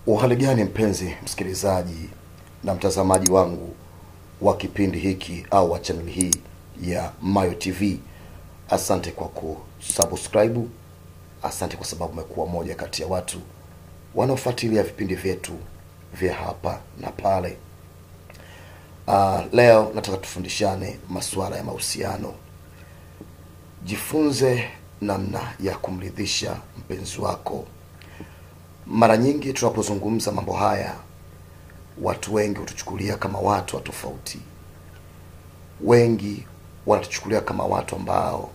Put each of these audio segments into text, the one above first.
Uhali gani mpenzi msikilizaji na mtazamaji wangu wa kipindi hiki au wa channel hii ya Mayo TV. Asante kwa kusubscribe. Asante kwa sababu umekuwa moja kati ya watu wanaofuatilia vipindi vyetu vya hapa na pale. Leo nataka tufundishane masuala ya mahusiano. Jifunze namna ya kumridhisha mpenzi wako. Mara nyingi tunapozungumza mambo haya, watu wengi hutuchukulia kama watu wa tofauti. Wengi wanatuchukulia kama watu ambao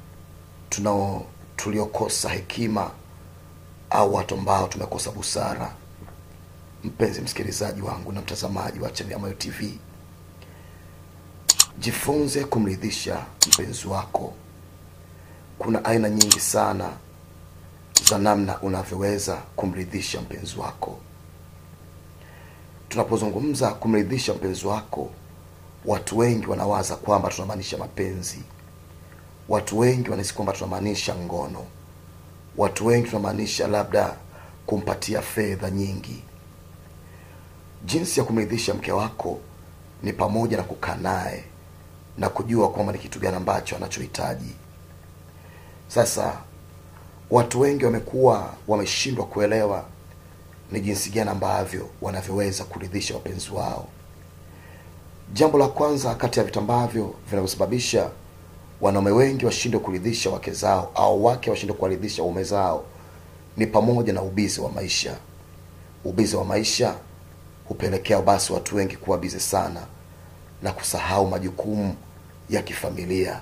tuliokosa hekima au watu ambao tumekosa busara. Mpenzi msikilizaji wangu na mtazamaji wa channel ya Mayo TV, jifunze kumridhisha mpenzi wako. Kuna aina nyingi sana za namna unavyoweza kumridhisha mpenzi wako. Tunapozungumza kumridhisha mpenzi wako, watu wengi wanawaza kwamba tunamaanisha mapenzi. Watu wengi wanahisi kwamba tunamaanisha ngono. Watu wengi tunamaanisha labda kumpatia fedha nyingi. Jinsi ya kumridhisha mke wako ni pamoja na kukaa naye na kujua kwamba ni kitu gani ambacho anachohitaji. Sasa watu wengi wameshindwa kuelewa ni jinsi gani ambavyo wanavyoweza kuridhisha wapenzi wao. Jambo la kwanza kati ya vitu ambavyo vinavyosababisha wanaume wengi washindwe kuridhisha wake zao au wake washindwe kuridhisha waume zao ni pamoja na ubizi wa maisha. Ubizi wa maisha hupelekea basi watu wengi kuwa bizi sana na kusahau majukumu ya kifamilia.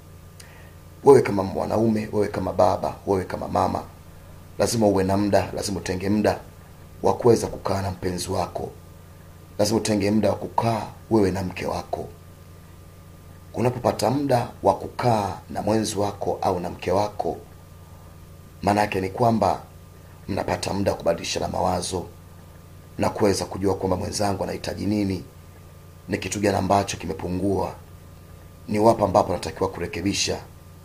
Wewe kama mwanaume, wewe kama baba, wewe kama mama, lazima uwe na muda, lazima utenge muda wa kuweza kukaa na mpenzi wako. Lazima utenge muda wa kukaa wewe na mke wako. Unapopata muda wa kukaa na mwenzi wako au na mke wako, maana yake ni kwamba mnapata muda wa kubadilishana mawazo na kuweza kujua kwamba mwenzangu anahitaji nini, ni kitu gani ambacho kimepungua, ni wapi ambapo natakiwa kurekebisha.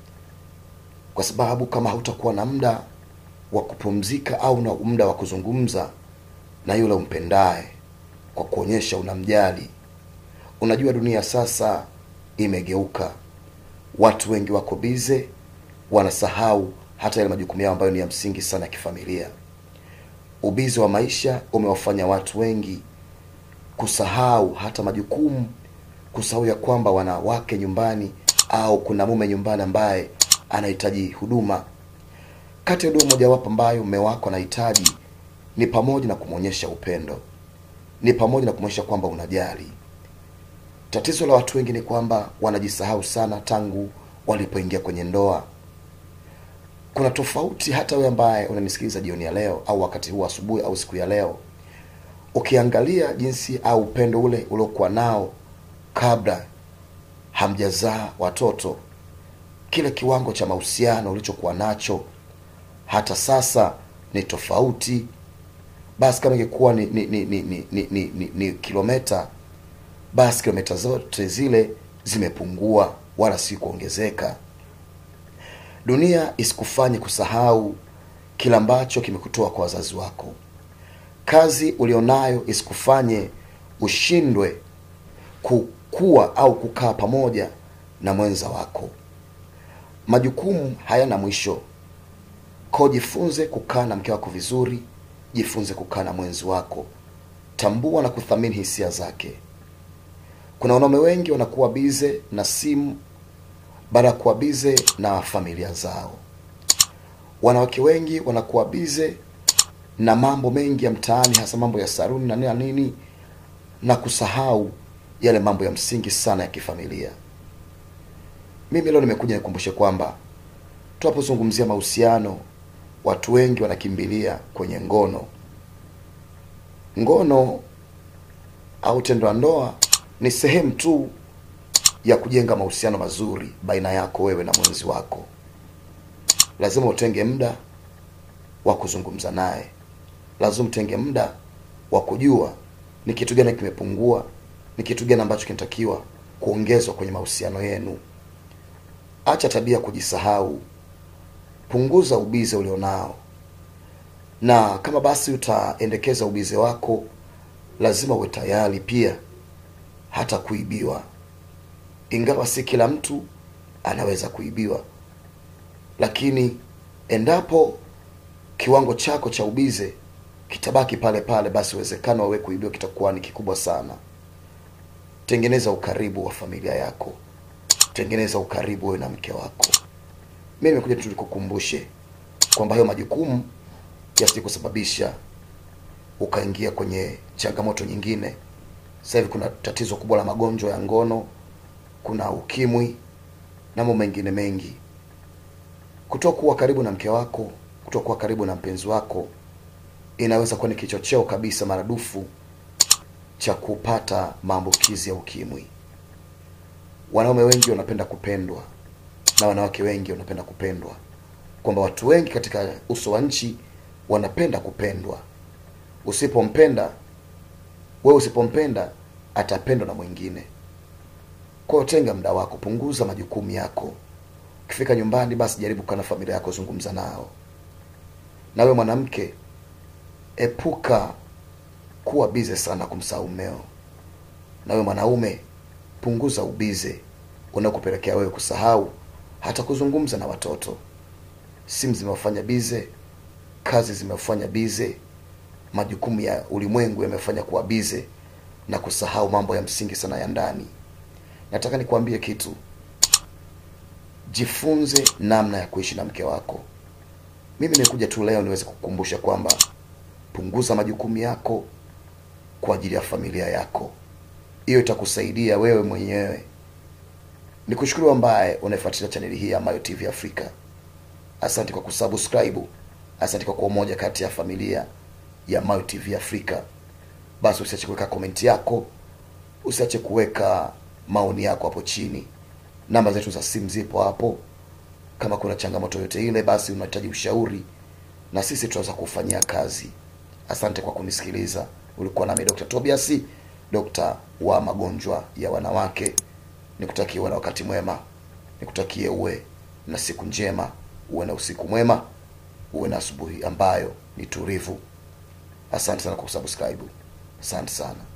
Kwa sababu kama hutakuwa na muda wa kupumzika au na muda wa kuzungumza na yule umpendaye kwa kuonyesha unamjali. Unajua dunia sasa imegeuka. Watu wengi wako bize, wanasahau hata yale majukumu yao ambayo ni ya msingi sana ya kifamilia. Ubizi wa maisha umewafanya watu wengi kusahau hata majukumu, kusahau ya kwamba wana wake nyumbani au kuna mume nyumbani ambaye anahitaji huduma. Kati ya huduma moja wapo ambayo mume wako anahitaji ni pamoja na kumuonyesha upendo, ni pamoja na kumwonyesha kwamba unajali. Tatizo la watu wengi ni kwamba wanajisahau sana tangu walipoingia kwenye ndoa. Kuna tofauti hata wewe ambaye unanisikiliza jioni ya leo au wakati huu asubuhi au siku ya leo. Ukiangalia jinsi au upendo ule uliokuwa nao kabla hamjazaa watoto, kile kiwango cha mahusiano ulichokuwa nacho hata sasa ni tofauti. Basi kama ingekuwa ni kilomita, basi kilomita zote zile zimepungua wala si kuongezeka. Dunia isikufanye kusahau kila ambacho kimekutoa kwa wazazi wako. Kazi ulionayo isikufanye ushindwe kukua au kukaa pamoja na mwenza wako. Majukumu hayana mwisho. Kwa jifunze kukaa na mke wako vizuri, jifunze kukaa na mwenzi wako. Tambua na kuthamini hisia zake. Kuna wanaume wengi wanakuwa bize na simu baada ya kuwa bize na familia zao. Wanawake wengi wanakuwa bize na mambo mengi ya mtaani, hasa mambo ya saruni na nini, na kusahau yale mambo ya msingi sana ya kifamilia. Mimi leo nimekuja nikukumbushe kwamba tunapozungumzia mahusiano, watu wengi wanakimbilia kwenye ngono. Ngono au tendo la ndoa ni sehemu tu ya kujenga mahusiano mazuri baina yako wewe na mwenzi wako. Lazima utenge muda wa kuzungumza naye. Lazima utenge muda wa kujua ni kitu gani kimepungua, ni kitu gani ambacho kinatakiwa kuongezwa kwenye mahusiano yenu. Acha tabia kujisahau. Punguza ubize ulionao. Na kama basi utaendekeza ubize wako, lazima uwe tayari pia hata kuibiwa. Ingawa si kila mtu anaweza kuibiwa, lakini endapo kiwango chako cha ubize kitabaki pale pale, basi uwezekano wewe kuibiwa kitakuwa ni kikubwa sana. Tengeneza ukaribu wa familia yako. Tengeneza ukaribu wewe na mke wako. Mimi nimekuja tu nikukumbushe kwamba hayo majukumu yasikusababisha ukaingia kwenye changamoto nyingine. Sasa hivi kuna tatizo kubwa la magonjwa ya ngono, kuna ukimwi na mambo mengine mengi. Kutokuwa karibu na mke wako, kutokuwa karibu na mpenzi wako, inaweza kuwa ni kichocheo kabisa maradufu cha kupata maambukizi ya ukimwi. Wanaume wengi wanapenda kupendwa na wanawake wengi wanapenda kupendwa, kwamba watu wengi katika uso wa nchi wanapenda kupendwa. Usipompenda atapendwa na mwingine. Kwa hiyo tenga muda wako, punguza majukumu yako. Ukifika nyumbani, basi jaribu kukaa na familia yako, zungumza nao. Na wewe mwanamke, epuka kuwa bize sana kumsahau mmeo. Na wewe mwanaume, punguza ubize unakupelekea wewe kusahau hata kuzungumza na watoto. Simu zimefanya bize, kazi zimefanya bize, majukumu ya ulimwengu yamefanya kuwa bize na kusahau mambo ya msingi sana ya ndani. Nataka nikwambie kitu. Jifunze namna ya kuishi na mke wako. Mimi nimekuja tu leo niweze kukukumbusha kwamba punguza majukumu yako kwa ajili ya familia yako. Hiyo itakusaidia wewe mwenyewe. Nikushukuru ambaye unafuatilia channel hii ya Mayo TV Africa. Asante kwa kusubscribe. Asante kwa kuwa moja kati ya familia ya Mayo TV Africa. Basi usiache kuweka comment yako, usiache kuweka maoni yako hapo chini. Namba zetu za simu zipo hapo. Kama kuna changamoto yote ile, basi unahitaji ushauri, na sisi tutaweza kufanyia kazi. Asante kwa kunisikiliza. Ulikuwa nami Dr. Tobias, Dr. wa magonjwa ya wanawake. Nikutakie uwe na wakati mwema. Nikutakie uwe na siku njema, uwe na usiku mwema, uwe na asubuhi ambayo ni tulivu. Asante sana kwa kusubscribe. Asante sana.